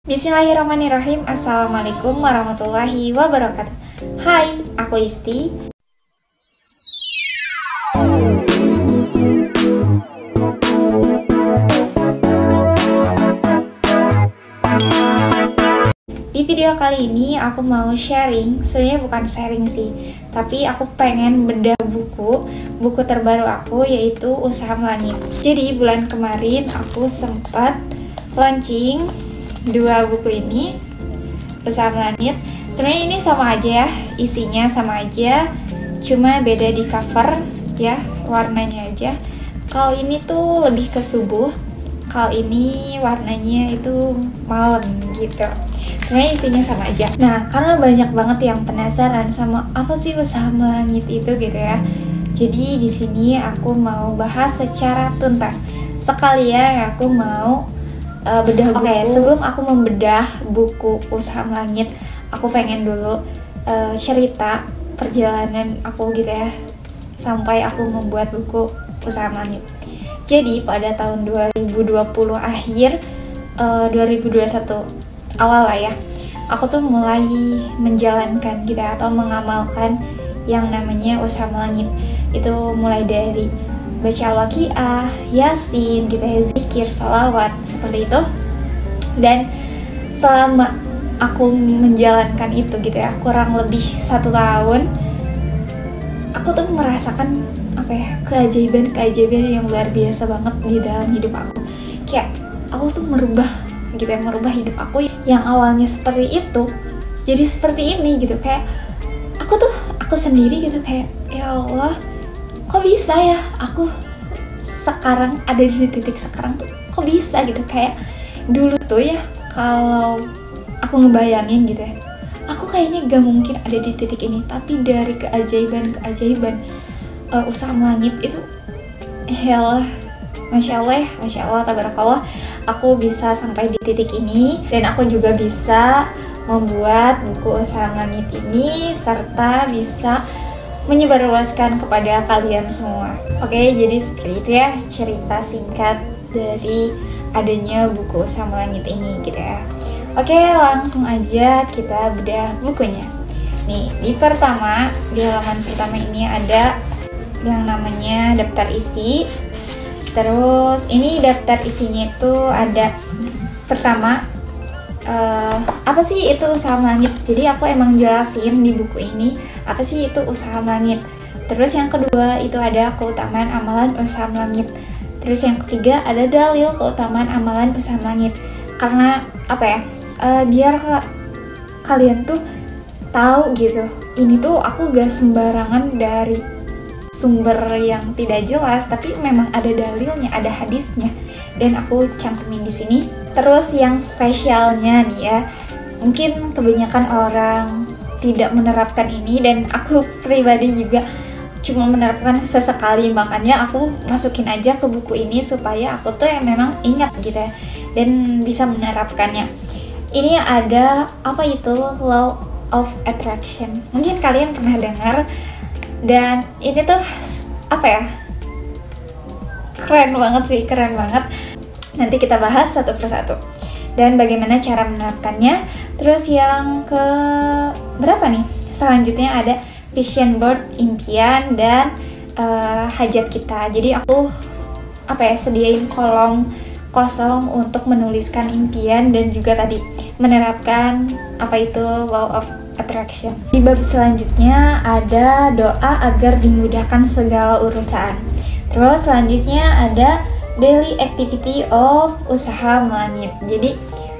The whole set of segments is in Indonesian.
Bismillahirrahmanirrahim. Assalamualaikum warahmatullahi wabarakatuh. Hai, aku Isti. Di video kali ini aku mau sharing, sebenarnya bukan sharing sih, tapi aku pengen bedah buku terbaru aku, yaitu Usaha Melangit. Jadi bulan kemarin aku sempat launching dua buku ini, Usaha Melangit. Sebenarnya ini sama aja ya, isinya sama aja, cuma beda di cover ya, warnanya aja. Kalau ini tuh lebih ke subuh, kalau ini warnanya itu malam gitu. Sebenarnya isinya sama aja. Nah, karena banyak banget yang penasaran sama apa sih Usaha Melangit itu gitu ya. Jadi di sini aku mau bahas secara tuntas. Sekalian aku mau bedah buku. Oke, sebelum aku membedah buku Usaha Melangit, aku pengen dulu cerita perjalanan aku gitu ya, sampai aku membuat buku Usaha Melangit. Jadi pada tahun 2020 akhir, 2021 awal lah ya, aku tuh mulai menjalankan gitu ya, atau mengamalkan yang namanya Usaha Melangit. Itu mulai dari baca Al-Waqiah, Yasin, gitu ya, zikir, sholawat, seperti itu. Dan selama aku menjalankan itu gitu ya, kurang lebih 1 tahun, aku tuh merasakan apa ya, keajaiban yang luar biasa banget di dalam hidup aku. Kayak aku tuh merubah gitu ya, merubah hidup aku yang awalnya seperti itu jadi seperti ini gitu. Kayak aku sendiri gitu, kayak ya Allah, kok bisa ya aku sekarang ada di titik sekarang tuh, kok bisa gitu. Kayak dulu tuh ya, kalau aku ngebayangin gitu ya, aku kayaknya gak mungkin ada di titik ini. Tapi dari keajaiban Usaha Melangit itu, Masya Allah, tabarakallah, aku bisa sampai di titik ini. Dan aku juga bisa membuat buku Usaha Melangit ini, serta bisa menyebarluaskan kepada kalian semua. Oke, jadi seperti itu ya cerita singkat dari adanya buku Usaha Melangit ini gitu ya. Oke, langsung aja kita bedah bukunya. Nih, di halaman pertama ini ada yang namanya daftar isi. Terus ini daftar isinya itu ada pertama, apa sih itu Usaha Melangit. Jadi aku emang jelasin di buku ini apa sih itu Usaha Melangit. Terus yang kedua itu ada keutamaan amalan Usaha Melangit. Terus yang ketiga ada dalil keutamaan amalan Usaha Melangit. Karena apa ya, biar kalian tuh tahu gitu, ini tuh aku gak sembarangan dari sumber yang tidak jelas, tapi memang ada dalilnya, ada hadisnya, dan aku cantumin di sini. Terus yang spesialnya nih ya, mungkin kebanyakan orang tidak menerapkan ini, dan aku pribadi juga cuma menerapkan sesekali, makanya aku masukin aja ke buku ini supaya aku tuh yang memang ingat gitu ya, dan bisa menerapkannya. Ini ada apa itu Law of Attraction, mungkin kalian pernah dengar. Dan ini tuh apa ya, keren banget. Nanti kita bahas satu persatu dan bagaimana cara menerapkannya. Terus yang ke berapa nih, selanjutnya ada vision board, impian, dan hajat kita. Jadi aku sediain kolom kosong untuk menuliskan impian dan juga tadi menerapkan apa itu Law of Attraction. Di bab selanjutnya ada doa agar dimudahkan segala urusan. Terus selanjutnya ada daily activity of Usaha Melangit. Jadi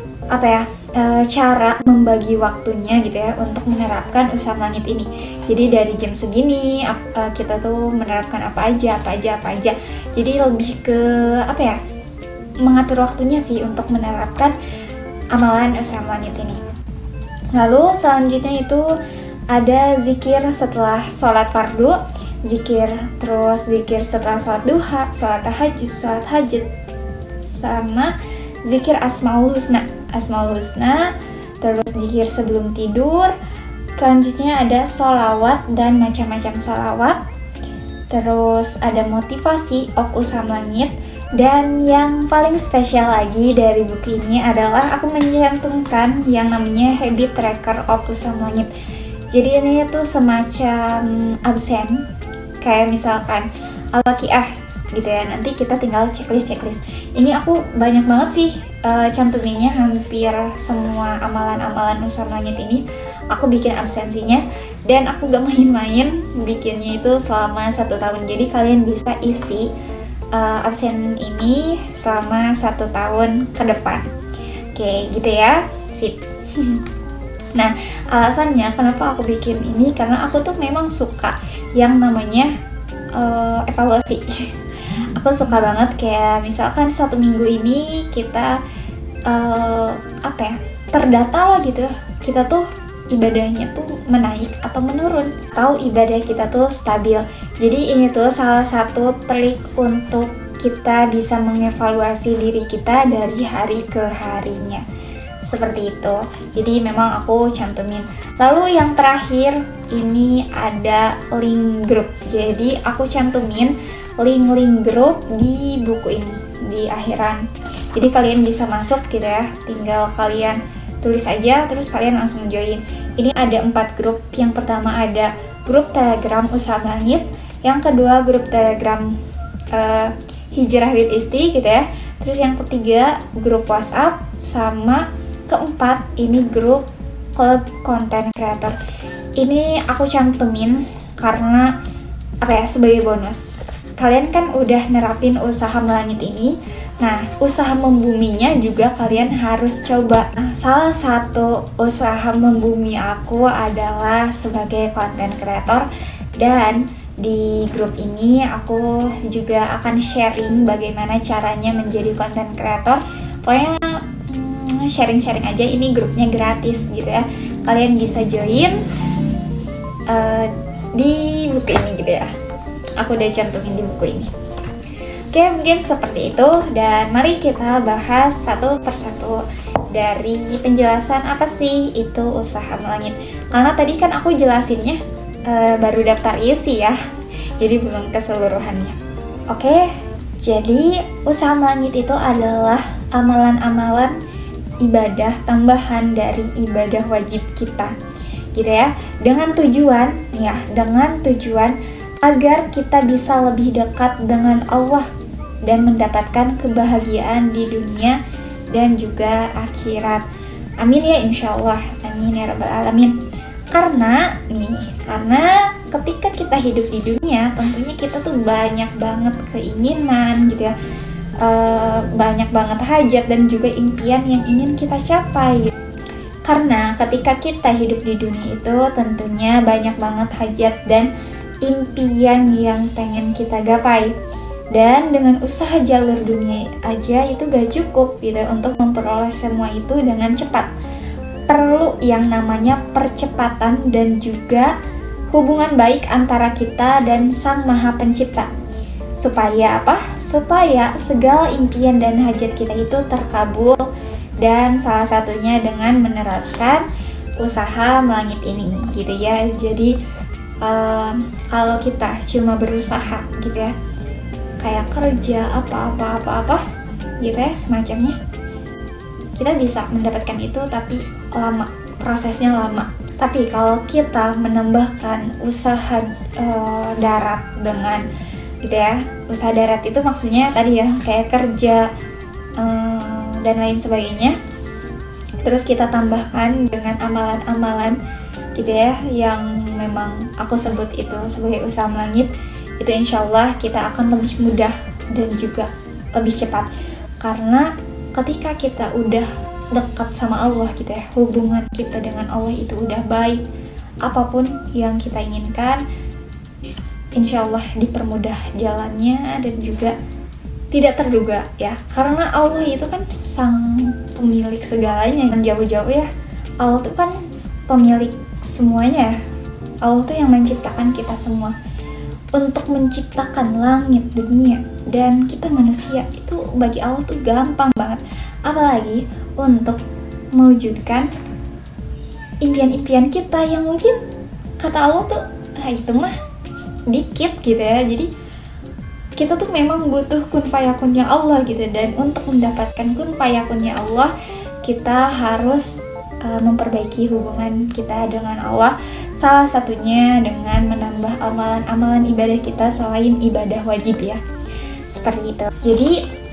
cara membagi waktunya gitu ya untuk menerapkan Usaha Melangit ini. Jadi dari jam segini kita tuh menerapkan apa aja. Jadi lebih ke mengatur waktunya sih untuk menerapkan amalan Usaha Melangit ini. Lalu selanjutnya itu ada zikir setelah sholat fardu, terus zikir setelah sholat duha, sholat tahajud, sama zikir Asmaul Husna, terus zikir sebelum tidur. Selanjutnya ada sholawat dan macam-macam sholawat. Terus ada motivasi of Usaha Melangit, Dan yang paling spesial lagi dari buku ini adalah aku mencantumkan yang namanya Habit Tracker of Usaham Langit. Jadi ini tuh semacam absen, kayak misalkan Al-Waqiah gitu ya. Nanti kita tinggal checklist. Ini aku banyak banget sih cantuminnya, hampir semua amalan-amalan Usaham Langit ini aku bikin absensinya. Dan aku gak main-main bikinnya itu selama 1 tahun. Jadi kalian bisa isi absen ini selama 1 tahun ke depan. Oke, gitu ya. Sip. Nah, alasannya kenapa aku bikin ini, karena aku tuh memang suka yang namanya evaluasi. Aku suka banget kayak misalkan 1 minggu ini kita terdata lah gitu. Kita tuh ibadahnya tuh menaik atau menurun, atau ibadah kita tuh stabil. Jadi ini tuh salah satu trik untuk kita bisa mengevaluasi diri kita dari hari ke harinya. Seperti itu. Jadi memang aku cantumin. Lalu yang terakhir ini ada link grup. Jadi aku cantumin link grup di buku ini di akhiran. Jadi kalian bisa masuk gitu ya. Tinggal kalian tulis aja terus kalian langsung join. Ini ada 4 grup. Yang pertama ada grup Telegram Usaham Langit, yang kedua grup Telegram Hijrah with Isti gitu ya. Terus yang ketiga grup WhatsApp, sama keempat ini grup Club Content Creator. Ini aku cantumin karena sebagai bonus. Kalian kan udah nerapin Usaham Langit ini. Nah, usaha membuminya juga kalian harus coba. Nah, salah satu usaha membumi aku adalah sebagai content creator, dan di grup ini aku juga akan sharing bagaimana caranya menjadi content creator. Pokoknya sharing-sharing aja, ini grupnya gratis gitu ya. Kalian bisa join di buku ini gitu ya. Aku udah cantumin di buku ini. Oke, mungkin seperti itu, dan mari kita bahas satu persatu dari penjelasan apa sih itu Usaham Langit. Karena tadi kan aku jelasinnya baru daftar isi ya, jadi belum keseluruhannya. Oke, jadi Usaham Langit itu adalah amalan-amalan ibadah tambahan dari ibadah wajib kita, gitu ya. Dengan tujuan agar kita bisa lebih dekat dengan Allah dan mendapatkan kebahagiaan di dunia dan juga akhirat. Amin ya, insyaallah. Amin ya rabbal alamin. Karena ketika kita hidup di dunia, tentunya kita tuh banyak banget keinginan gitu ya, banyak banget hajat dan juga impian yang ingin kita capai. Karena ketika kita hidup di dunia itu tentunya banyak banget hajat dan impian yang pengen kita gapai. Dan dengan usaha jalur dunia aja itu gak cukup gitu untuk memperoleh semua itu dengan cepat. Perlu yang namanya percepatan dan juga hubungan baik antara kita dan Sang Maha Pencipta. Supaya apa? Supaya segala impian dan hajat kita itu terkabul, dan salah satunya dengan menerapkan Usaham Langit ini gitu ya. Jadi kalau kita cuma berusaha gitu ya, kayak kerja apa gitu ya semacamnya, kita bisa mendapatkan itu tapi lama, prosesnya lama. Tapi kalau kita menambahkan usaha darat dengan gitu ya, usaha darat itu maksudnya tadi ya kayak kerja dan lain sebagainya, terus kita tambahkan dengan amalan-amalan gitu ya yang memang aku sebut itu sebagai Usaham Langit, itu insyaallah kita akan lebih mudah dan juga lebih cepat. Karena ketika kita udah dekat sama Allah gitu ya, hubungan kita dengan Allah itu udah baik, apapun yang kita inginkan insyaallah dipermudah jalannya dan juga tidak terduga ya. Karena Allah itu kan sang pemilik segalanya, yang jauh-jauh ya, Allah tuh kan pemilik semuanya ya. Allah tuh yang menciptakan kita semua. Untuk menciptakan langit, dunia, dan kita manusia itu bagi Allah tuh gampang banget. Apalagi untuk mewujudkan impian-impian kita yang mungkin kata Allah tuh itu mah dikit gitu ya. Jadi kita tuh memang butuh kun fayakunnya Allah gitu, dan untuk mendapatkan kun fayakunnya Allah kita harus memperbaiki hubungan kita dengan Allah, salah satunya dengan menambah amalan-amalan ibadah kita selain ibadah wajib ya, seperti itu. Jadi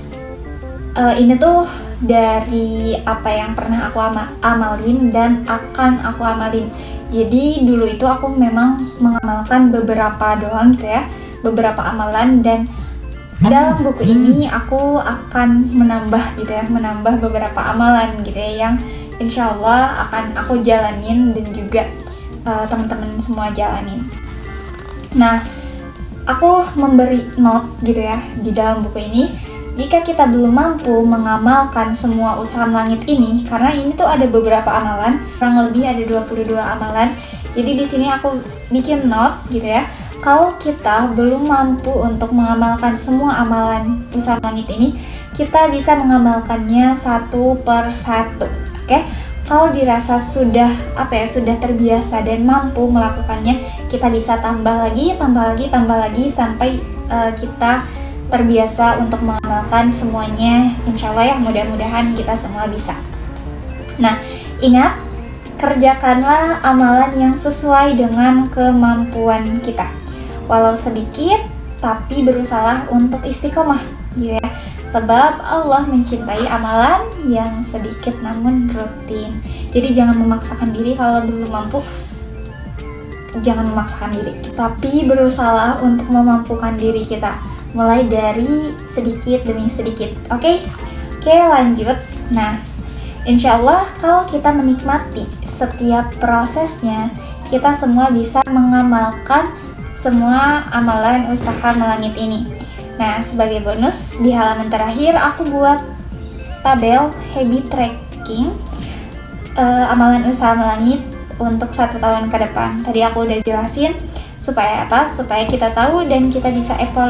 ini tuh dari apa yang pernah aku amalin dan akan aku amalin. Jadi dulu itu aku memang mengamalkan beberapa doang gitu ya, beberapa amalan, dan dalam buku ini aku akan menambah gitu ya, menambah beberapa amalan gitu ya, yang insya Allah akan aku jalanin dan juga teman-teman semua jalanin. Nah, aku memberi note gitu ya di dalam buku ini, jika kita belum mampu mengamalkan semua usaha langit ini, karena ini tuh ada beberapa amalan, kurang lebih ada 22 amalan. Jadi di sini aku bikin note gitu ya, kalau kita belum mampu untuk mengamalkan semua amalan usaha langit ini, kita bisa mengamalkannya satu per satu. Oke, kalau dirasa sudah sudah terbiasa dan mampu melakukannya, kita bisa tambah lagi sampai kita terbiasa untuk mengamalkan semuanya. Insya Allah ya, mudah-mudahan kita semua bisa. Nah, ingat, kerjakanlah amalan yang sesuai dengan kemampuan kita, walau sedikit tapi berusaha untuk istiqomah ya. Sebab Allah mencintai amalan yang sedikit namun rutin. Jadi jangan memaksakan diri kalau belum mampu. Jangan memaksakan diri, tapi berusaha untuk memampukan diri kita, mulai dari sedikit demi sedikit. Oke, lanjut. Nah, insya Allah kalau kita menikmati setiap prosesnya, kita semua bisa mengamalkan semua amalan usaha melangit ini. Nah, sebagai bonus di halaman terakhir aku buat tabel habit tracking amalan usaha melangit untuk 1 tahun ke depan. Tadi aku udah jelasin supaya apa? Supaya kita tahu dan kita bisa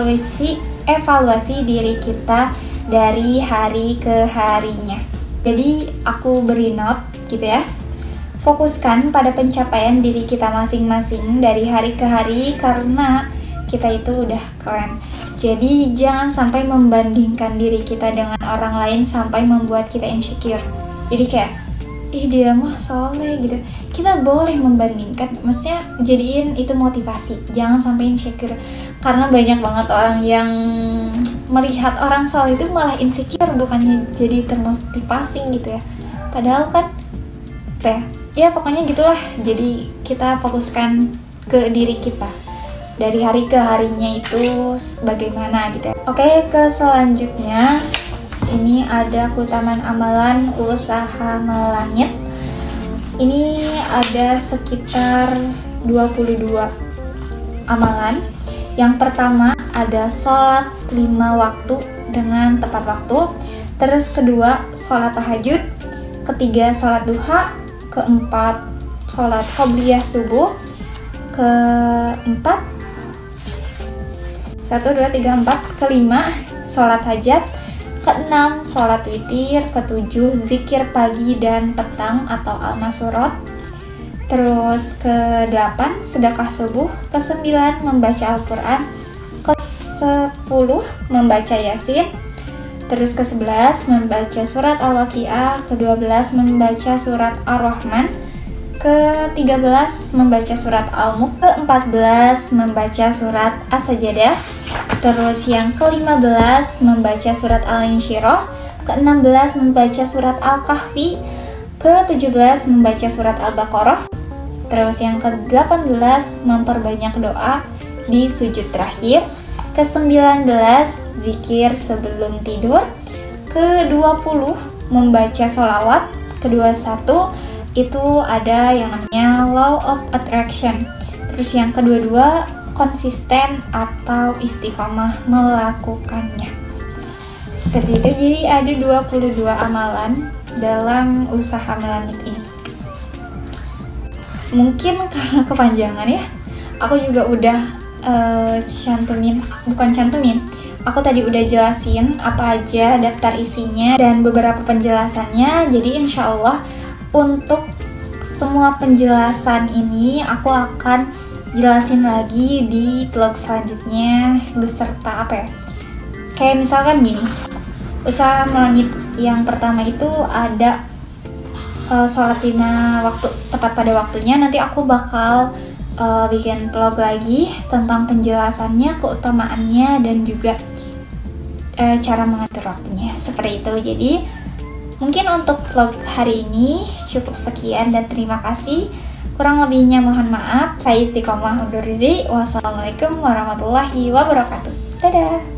evaluasi diri kita dari hari ke harinya. Jadi aku beri note gitu ya. Fokuskan pada pencapaian diri kita masing-masing dari hari ke hari, karena kita itu udah keren. Jadi jangan sampai membandingkan diri kita dengan orang lain sampai membuat kita insecure. Jadi kayak, ih dia mah soleh gitu. Kita boleh membandingkan, maksudnya jadiin itu motivasi. Jangan sampai insecure, karena banyak banget orang yang melihat orang soleh itu malah insecure, bukannya jadi termotivasi gitu ya. Padahal kan ya pokoknya gitulah. Jadi kita fokuskan ke diri kita dari hari ke harinya itu bagaimana gitu ya. Oke, ke selanjutnya ini ada keutamaan amalan usaha melangit. Ini ada sekitar 22 amalan. Yang pertama ada sholat 5 waktu dengan tepat waktu. Terus kedua sholat tahajud. Ketiga sholat duha. Keempat sholat qobliyah subuh. Keempat 1, 2, 3, 4. Kelima sholat hajat. Keenam sholat witir. Ketujuh zikir pagi dan petang atau al-masurot. Terus ke-8 sedekah subuh. Ke-9 membaca Al-Quran. Ke-10 membaca Yasin. Terus ke-11 membaca surat Al-Waqiah. Ke-12 membaca surat Ar-Rahman. Ke-13 membaca surat Al-Mulk. Ke-14 membaca surat As-Sajadah. Terus yang ke-15 membaca surat Al-Insyirah. Ke-16 membaca surat Al-Kahfi. Ke-17 membaca surat Al-Baqarah. Terus yang ke-18 memperbanyak doa di sujud terakhir. Ke-19 zikir sebelum tidur. Ke-20 membaca sholawat. Ke-21 itu ada yang namanya law of attraction. Terus yang ke-22 konsisten atau istiqomah melakukannya. Seperti itu. Jadi ada 22 amalan dalam usaha melangit ini. Mungkin karena kepanjangan ya, aku juga udah aku tadi udah jelasin apa aja daftar isinya dan beberapa penjelasannya. Jadi insya Allah untuk semua penjelasan ini aku akan jelasin lagi di vlog selanjutnya beserta Kayak misalkan gini, usaha melangit yang pertama itu ada sholat 5 waktu tepat pada waktunya. Nanti aku bakal bikin vlog lagi tentang penjelasannya, keutamaannya, dan juga cara mengatur waktunya seperti itu. Jadi mungkin untuk vlog hari ini cukup sekian dan terima kasih. Kurang lebihnya mohon maaf. Saya Istiqomah undur diri. Wassalamualaikum warahmatullahi wabarakatuh. Dadah.